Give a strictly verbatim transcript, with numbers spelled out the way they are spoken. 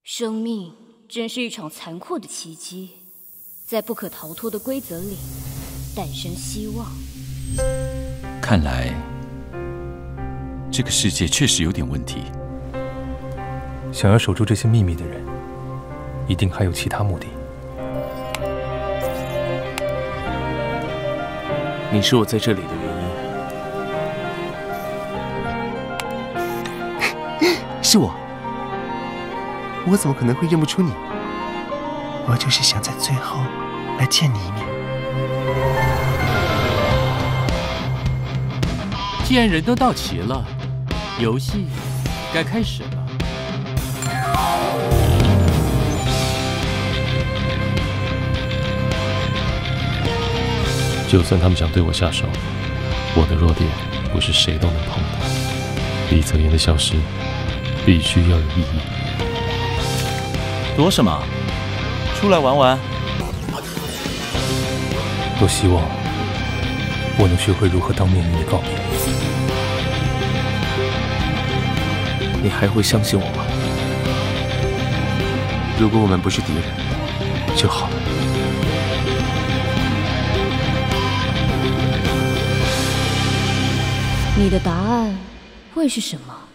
生命真是一场残酷的奇迹，在不可逃脱的规则里诞生希望。 看来，这个世界确实有点问题。 想要守住这些秘密的人，一定还有其他目的。 你是我在这里的原因。是我。 我怎么可能会认不出你？我就是想在最后来见你一面。 既然人都到齐了，游戏该开始了。 就算他们想对我下手，我的弱点不是谁都能碰的。李泽言的消失，必须要有意义。 躲什么？出来玩玩。 多希望我能学会如何当面与你告别。 你还会相信我吗？ 如果我们不是敌人，就好。 你的答案会是什么？